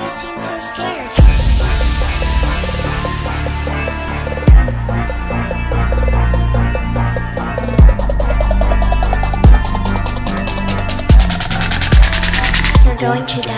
You seem so scared. You're going to die.